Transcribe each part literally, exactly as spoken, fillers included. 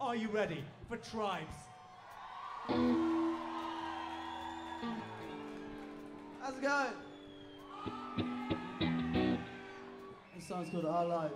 Are you ready for Tribes? How's it going? This song's called Our Life.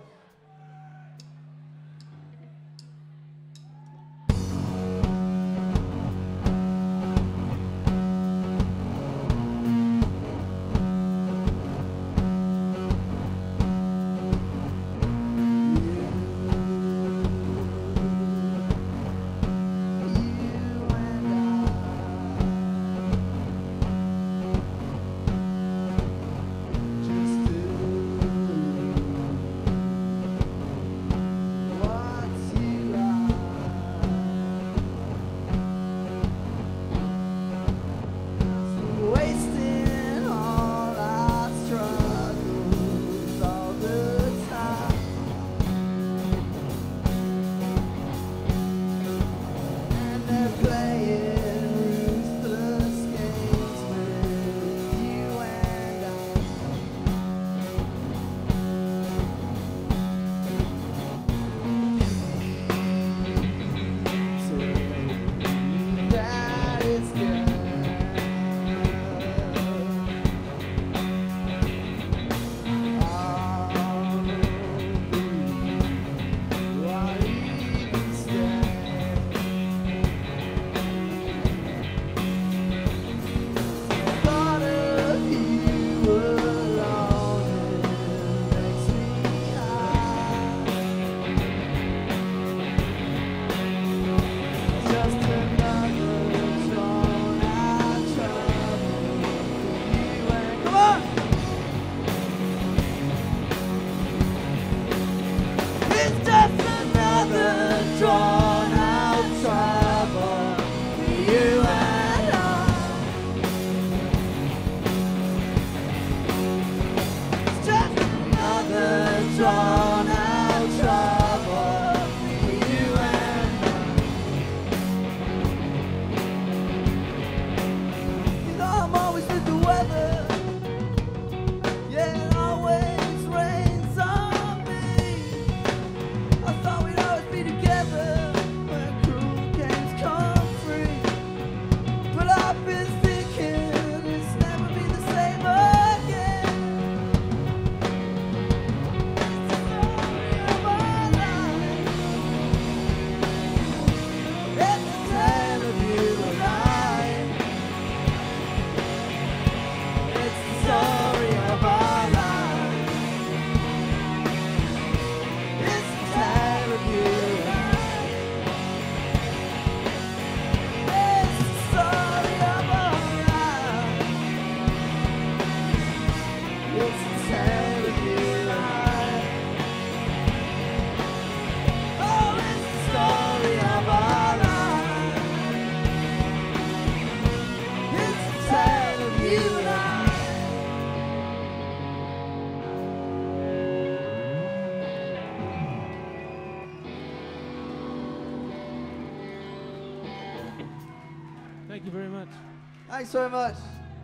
Thank you very much. Thanks very much.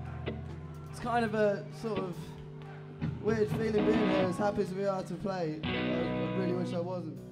It's kind of a sort of weird feeling being here, as happy as we are to play. I, I really wish I wasn't.